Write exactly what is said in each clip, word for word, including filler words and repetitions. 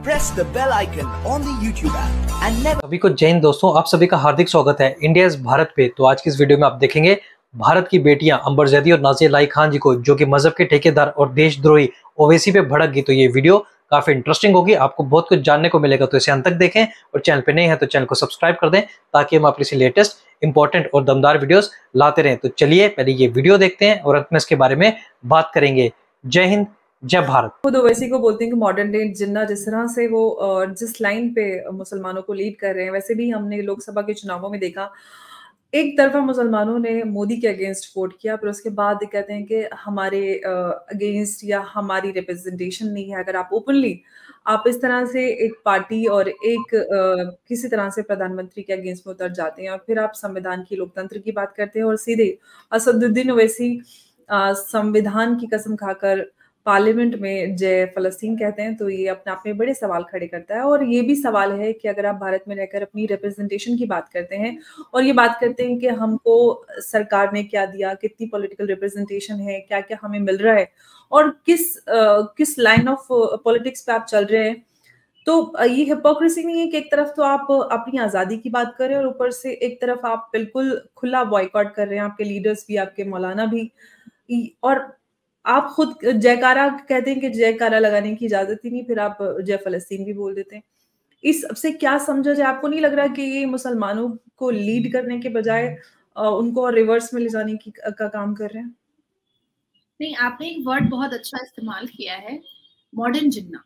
press the bell icon on the YouTube app and never। सभी को जय हिंद दोस्तों, आप सभी का हार्दिक स्वागत है इंडिया इज भारत पे। तो आज की इस वीडियो में आप देखेंगे भारत की बेटियां अंबर जैदी और नाज़िया लाई खान जी को, जो कि मजहब के ठेकेदार और देशद्रोही ओवैसी पे भड़क गई। तो ये वीडियो काफी इंटरेस्टिंग होगी, आपको बहुत कुछ जानने को मिलेगा। तो इसे अंत तक देखें और चैनल पे नए हैं तो चैनल को सब्सक्राइब कर दें, ताकि हम अपनी लेटेस्ट इंपॉर्टेंट और दमदार वीडियोस लाते रहें। तो चलिए पहले ये वीडियो देखते हैं और अंत में इसके बारे में बात करेंगे। जय हिंद, जय भारत। खुद ओवैसी को बोलते हैं कि मॉडर्न डे जिन्ना, जिस तरह से वो जिस लाइन पे मुसलमानों को लीड कर रहे हैं, वैसे भी हमने लोकसभा के चुनावों में देखा एक तरफा मुसलमानों ने मोदी के अगेंस्ट वोट किया, पर उसके बाद कहते हैं कि हमारे अगेंस्ट या हमारी रिप्रेजेंटेशन नहीं है। अगर आप ओपनली आप इस तरह से एक पार्टी और एक आ, किसी तरह से प्रधानमंत्री के अगेंस्ट में उतर जाते हैं और फिर आप संविधान की, लोकतंत्र की बात करते हैं और सीधे असदुद्दीन ओवैसी संविधान की कसम खाकर पार्लियामेंट में जय फलस्तीन कहते हैं, तो ये अपने आप में बड़े सवाल खड़े करता है। और ये भी सवाल है कि अगर आप भारत में रहकर अपनी रिप्रेजेंटेशन की बात करते हैं और ये बात करते हैं कि हमको सरकार ने क्या दिया, कितनी पॉलिटिकल रिप्रेजेंटेशन है, क्या क्या हमें मिल रहा है और किस आ, किस लाइन ऑफ पॉलिटिक्स पे आप चल रहे हैं, तो ये हिपोक्रेसी नहीं है कि एक तरफ तो आप अपनी आज़ादी की बात कर रहे हैं और ऊपर से एक तरफ आप बिल्कुल खुला बॉयकॉट कर रहे हैं, आपके लीडर्स भी, आपके मौलाना भी, और आप खुद जयकारा कहते हैं कि जयकारा लगाने की इजाजत ही नहीं, फिर आप जय फलस्तीन भी बोल देते हैं। इस सबसे क्या समझा जाए? आपको नहीं लग रहा कि ये मुसलमानों को लीड करने के बजाय उनको रिवर्स में ले जाने की का काम कर रहे हैं? नहीं, आपने एक वर्ड बहुत अच्छा इस्तेमाल किया है, मॉडर्न जिन्ना,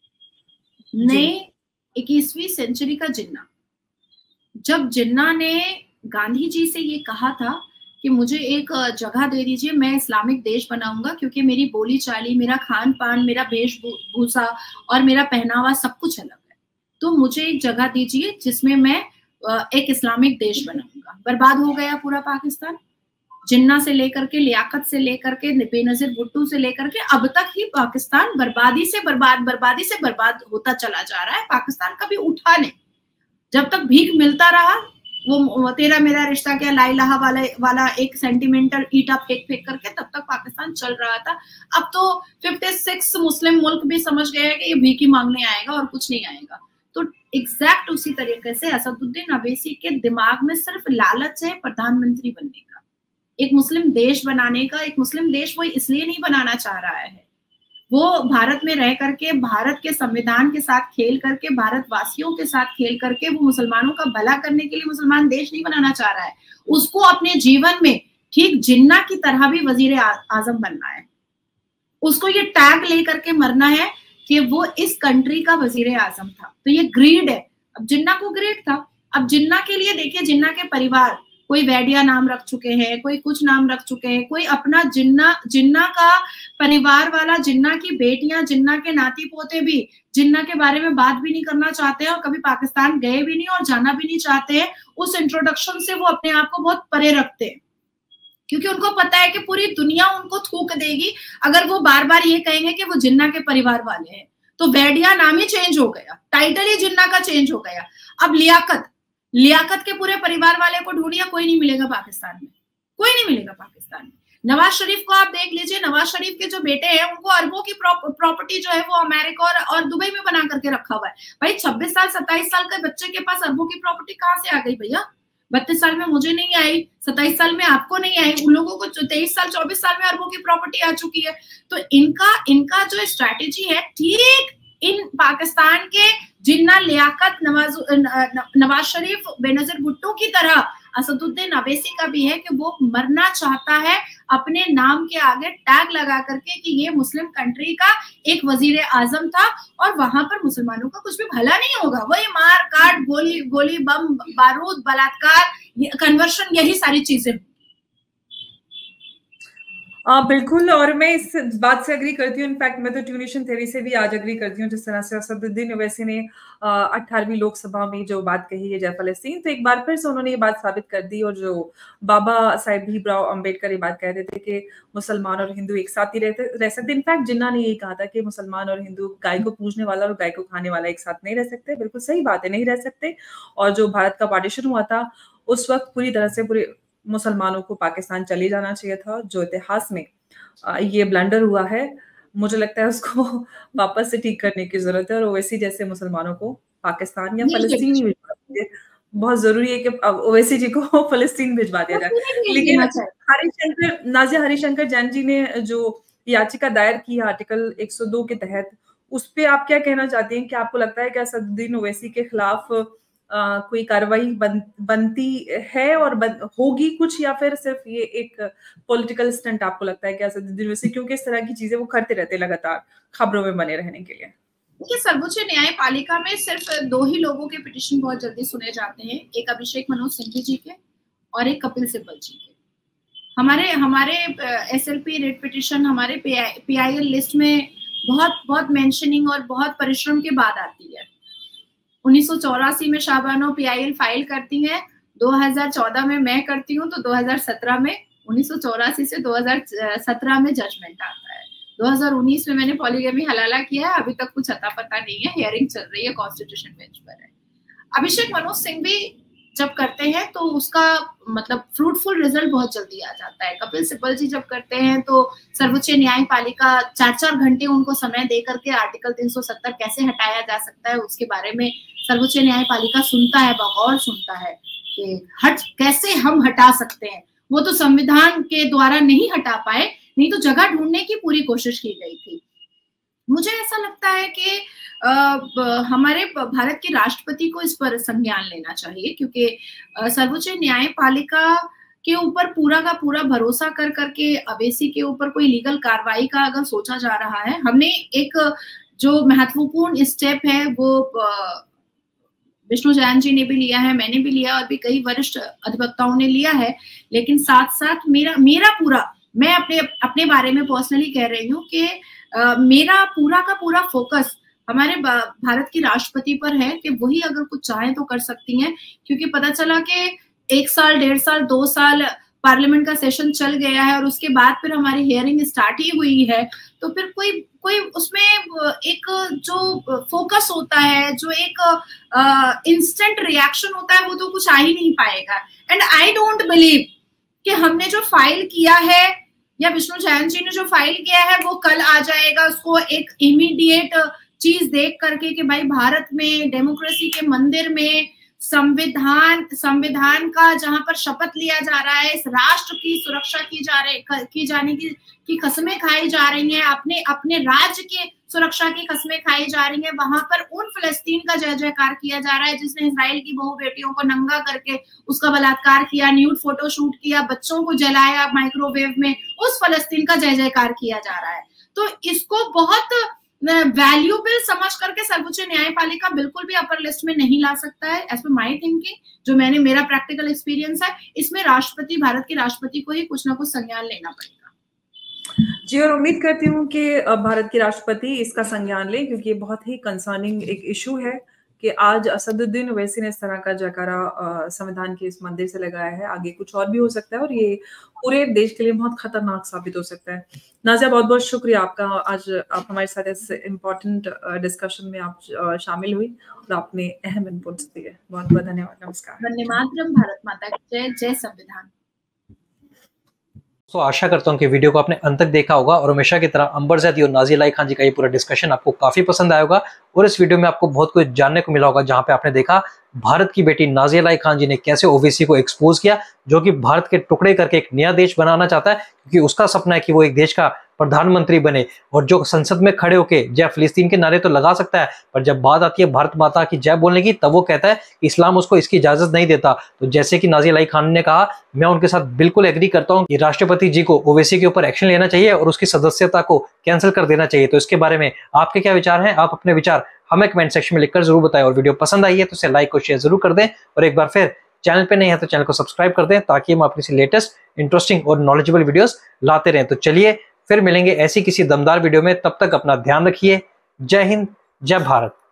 नए इक्कीसवीं सेंचुरी का जिन्ना। जब जिन्ना ने गांधी जी से ये कहा था कि मुझे एक जगह दे दीजिए, मैं इस्लामिक देश बनाऊंगा, क्योंकि मेरी बोली चाली, मेरा खान पान, मेरा वेशभूषा और मेरा पहनावा सब कुछ अलग है, तो मुझे एक जगह दीजिए जिसमें मैं एक इस्लामिक देश बनाऊंगा। बर्बाद हो गया पूरा पाकिस्तान, जिन्ना से लेकर के, लियाकत से लेकर के, बेनजीर भुट्टो से लेकर के अब तक ही पाकिस्तान बर्बादी से बर्बाद बर्बादी से बर्बाद होता चला जा रहा है। पाकिस्तान कभी उठा नहीं, जब तक भीख मिलता रहा, वो तेरा मेरा रिश्ता क्या ला इलाहा वाला वाला एक सेंटिमेंटल ईटा फेंक फेंक करके तब तक पाकिस्तान चल रहा था। अब तो छप्पन मुस्लिम मुल्क भी समझ गए हैं कि ये भीख मांगने आएगा और कुछ नहीं आएगा। तो एग्जैक्ट उसी तरीके से असदुद्दीन ओवैसी के दिमाग में सिर्फ लालच है प्रधानमंत्री बनने का, एक मुस्लिम देश बनाने का। एक मुस्लिम देश वो इसलिए नहीं बनाना चाह रहा है, वो भारत में रह करके, भारत के संविधान के साथ खेल करके, भारतवासियों के साथ खेल करके वो मुसलमानों का भला करने के लिए मुसलमान देश नहीं बनाना चाह रहा है। उसको अपने जीवन में ठीक जिन्ना की तरह भी वजीर आजम बनना है। उसको ये टैग लेकर के मरना है कि वो इस कंट्री का वजीर आजम था। तो ये ग्रीड है। अब जिन्ना को ग्रीड था। अब जिन्ना के लिए देखिए, जिन्ना के परिवार, कोई वैडिया नाम रख चुके हैं, कोई कुछ नाम रख चुके हैं, कोई अपना जिन्ना जिन्ना का परिवार वाला, जिन्ना की बेटियां, जिन्ना के नाती पोते भी जिन्ना के बारे में बात भी नहीं करना चाहते हैं और कभी पाकिस्तान गए भी नहीं और जाना भी नहीं चाहते हैं। उस इंट्रोडक्शन से वो अपने आप को बहुत परे रखते हैं, क्योंकि उनको पता है कि पूरी दुनिया उनको थूक देगी अगर वो बार बार ये कहेंगे कि वो जिन्ना के परिवार वाले हैं। तो वैडिया नाम ही चेंज हो गया, टाइटल ही जिन्ना का चेंज हो गया। अब लियाकत लियाकत के पूरे परिवार वाले को ढूंढिए, कोई नहीं मिलेगा पाकिस्तान में, कोई नहीं मिलेगा पाकिस्तान में। नवाज शरीफ को आप देख लीजिए, नवाज शरीफ के जो बेटे हैं उनको अरबों की प्रॉपर्टी जो है वो अमेरिका और, और दुबई में बना करके रखा हुआ है। भाई छब्बीस साल सत्ताईस साल के बच्चे के पास अरबों की प्रॉपर्टी कहाँ से आ गई भैया? बत्तीस साल में मुझे नहीं आई, सत्ताईस साल में आपको नहीं आई, उन लोगों को तेईस साल चौबीस साल में अरबों की प्रॉपर्टी आ चुकी है। तो इनका इनका जो स्ट्रैटेजी है ठीक इन पाकिस्तान के जिन्ना, लियाकत, नवाज नवाज शरीफ, बेनजीर भुट्टो की तरह असदुद्दीन ओवैसी का भी है कि वो मरना चाहता है अपने नाम के आगे टैग लगा करके कि ये मुस्लिम कंट्री का एक वजीर आजम था और वहां पर मुसलमानों का कुछ भी भला नहीं होगा। वही मार काट, गोली गोली बम बारूद, बलात्कार, कन्वर्शन, यही सारी चीजें। आ, बिल्कुल, और मैं इस बात से अग्री करती हूँ। इनफैक्ट मैं तो ट्यूनिशन थ्योरी से भी आज अग्री करती हूँ। जिस तरह से असदुद्दीन ओवैसी ने अठारहवीं लोकसभा में जो बात कही है जय फलस्तीन, तो एक बार फिर से उन्होंने ये बात साबित कर दी। और जो बाबा साहेब भीमराव अम्बेडकर ये बात कहते थे कि मुसलमान और हिंदू एक साथ ही रहते रह सकते। इनफैक्ट जिन्ना ने यही कहा था कि मुसलमान और हिंदू गाय को पूजने वाला और गाय को खाने वाला एक साथ नहीं रह सकते। बिल्कुल सही बात है, नहीं रह सकते। और जो भारत का पार्टीशन हुआ था उस वक्त पूरी तरह से पूरे मुसलमानों को पाकिस्तान चले जाना चाहिए था। जो इतिहास में ये ब्लंडर हुआ है मुझे लगता है उसको वापस से ठीक करने की जरूरत है और ओवैसी जैसे मुसलमानों को पाकिस्तान या फलस्तीन ही भिजवा दीजिए। बहुत जरूरी है कि अब ओवैसी जी को फलस्तीन भिजवा दिया जाए। लेकिन हरिशंकर नाजिया हरिशंकर जैन जी ने जो याचिका दायर की आर्टिकल एक सौ दो के तहत, उस पे आप क्या कहना चाहते हैं? कि आपको लगता है कि असदुद्दीन ओवैसी के खिलाफ आ, कोई कार्रवाई बन, बनती है और बन, होगी कुछ, या फिर सिर्फ ये एक पॉलिटिकल स्टंट आपको लगता है कि असदुद्दीन ओवैसी, क्योंकि इस तरह की चीजें वो करते रहते लगातार खबरों में बने रहने के लिए? देखिए, सर्वोच्च न्यायपालिका में सिर्फ दो ही लोगों के पिटीशन बहुत जल्दी सुने जाते हैं, एक अभिषेक मनु सिंघवी जी के और एक कपिल सिब्बल जी के। हमारे हमारे एसएलपी रेट पिटीशन हमारे पीआईएल लिस्ट में बहुत बहुत मेंशनिंग और बहुत परिश्रम के बाद आती है। उन्नीस सौ चौरासी में शाहबानो पीआईएल फाइल करती है, दो हज़ार चौदह में मैं करती हूँ, तो दो हज़ार सत्रह में उन्नीस सौ चौरासी से दो हज़ार सत्रह में जजमेंट आता है। दो हज़ार उन्नीस में मैंने पॉलीगैमी हलाला किया है, अभी तक कुछ अता पता नहीं है, हियरिंग चल रही है, कॉन्स्टिट्यूशन बेंच पर है। अभिषेक मनु सिंघवी जब करते हैं तो उसका मतलब फ्रूटफुल रिजल्ट बहुत जल्दी आ जाता है। कपिल सिब्बल जी जब करते हैं तो सर्वोच्च न्यायपालिका चार चार घंटे उनको समय दे करके आर्टिकल तीन सौ सत्तर कैसे हटाया जा सकता है उसके बारे में सर्वोच्च न्यायपालिका सुनता है, बगौर सुनता है कि हट कैसे हम हटा सकते हैं। वो तो संविधान के द्वारा नहीं हटा पाए, नहीं तो जगह ढूंढने की पूरी कोशिश की गई थी। मुझे ऐसा लगता है कि आ, हमारे भारत के राष्ट्रपति को इस पर संज्ञान लेना चाहिए, क्योंकि सर्वोच्च न्यायपालिका के ऊपर पूरा का पूरा भरोसा कर करके ओवैसी के ऊपर कोई लीगल कार्रवाई का अगर सोचा जा रहा है, हमने एक जो महत्वपूर्ण स्टेप है वो विष्णु जैन जी ने भी लिया है, मैंने भी लिया और भी कई वरिष्ठ अधिवक्ताओं ने लिया है, लेकिन साथ साथ मेरा मेरा पूरा मैं अपने अपने बारे में पर्सनली कह रही हूँ कि मेरा पूरा का पूरा फोकस हमारे भारत की राष्ट्रपति पर है कि वही अगर कुछ चाहे तो कर सकती हैं, क्योंकि पता चला कि एक साल डेढ़ साल दो साल पार्लियामेंट का सेशन चल गया है और उसके बाद फिर हमारी हियरिंग स्टार्ट ही हुई है, तो फिर कोई कोई उसमें एक जो फोकस होता है, जो एक इंस्टेंट रिएक्शन होता है, वो तो कुछ आ ही नहीं पाएगा। एंड आई डोंट बिलीव कि हमने जो फाइल किया है या विष्णु जैन जी ने जो फाइल किया है वो कल आ जाएगा उसको एक इमीडिएट चीज देख करके कि भाई भारत में डेमोक्रेसी के मंदिर में संविधान संविधान का जहां पर शपथ लिया जा रहा है, इस राष्ट्र की सुरक्षा की जा रही की जाने की की कसमें खाई जा रही हैं, अपने अपने राज्य के सुरक्षा की कसमें खाई जा रही हैं, वहां पर उन फिलिस्तीन का जय जयकार किया जा रहा है जिसने इजराइल की बहु बेटियों को नंगा करके उसका बलात्कार किया, न्यूड फोटो शूट किया, बच्चों को जलाया माइक्रोवेव में, उस फिलिस्तीन का जय जयकार किया जा रहा है। तो इसको बहुत वैल्यूबल समझ करके सर्वोच्च न्यायपालिका बिल्कुल भी अपर लिस्ट में नहीं ला सकता है, एज पर माई थिंकिंग, जो मैंने मेरा प्रैक्टिकल एक्सपीरियंस है। इसमें राष्ट्रपति, भारत के राष्ट्रपति को ही कुछ ना कुछ संज्ञान लेना पड़ेगा। जी, और उम्मीद करती हूँ कि भारत के राष्ट्रपति इसका संज्ञान लें, क्योंकि ये बहुत ही कंसर्निंग एक इशू है कि आज असदुद्दीन ओवैसी ने इस तरह का जयकारा संविधान के इस मंदिर से लगाया है। आगे कुछ और भी हो सकता है और ये पूरे देश के लिए बहुत खतरनाक साबित हो सकता है। नाजिया, बहुत बहुत शुक्रिया आपका, आज आप हमारे साथ इस इम्पोर्टेंट डिस्कशन में आप शामिल हुई और आपने अहम इनपुट्स दिए। बहुत बहुत धन्यवाद। नमस्कार। वंदे मातरम। भारत माता की जय। जय संविधान। तो आशा करता हूँ कि वीडियो को आपने अंत तक देखा होगा और हमेशा की तरह अंबर ज़ैदी और नाज़िया इलाही खान जी का ये पूरा डिस्कशन आपको काफी पसंद आया होगा और इस वीडियो में आपको बहुत कुछ जानने को मिला होगा, जहां पे आपने देखा भारत की बेटी नाज़िया इलाही खान जी ने कैसे ओवैसी को एक्सपोज किया, जो कि भारत के टुकड़े करके एक नया देश बनाना चाहता है, क्योंकि उसका सपना है कि वो एक देश का प्रधानमंत्री बने और जो संसद में खड़े होके जय फिलिस्तीन के नारे तो लगा सकता है, पर जब बात आती है भारत माता की जय बोलने की तब वो कहता है कि इस्लाम उसको इसकी इजाजत नहीं देता। तो जैसे कि नाज़िया इलाही खान ने कहा, मैं उनके साथ बिल्कुल एग्री करता हूं कि राष्ट्रपति जी को ओवैसी के ऊपर एक्शन लेना चाहिए और उसकी सदस्यता को कैंसिल कर देना चाहिए। तो इसके बारे में आपके क्या विचार हैं? आप अपने विचार हमें कमेंट सेक्शन में लिखकर जरूर बताएं और वीडियो पसंद आई है तो इसे लाइक और शेयर जरूर कर दें और एक बार फिर चैनल पे नहीं है तो चैनल को सब्सक्राइब कर दें, ताकि हम अपनी लेटेस्ट इंटरेस्टिंग और नॉलेजेबल वीडियोस लाते रहें। तो चलिए फिर मिलेंगे ऐसी किसी दमदार वीडियो में, तब तक अपना ध्यान रखिए। जय हिंद, जय भारत।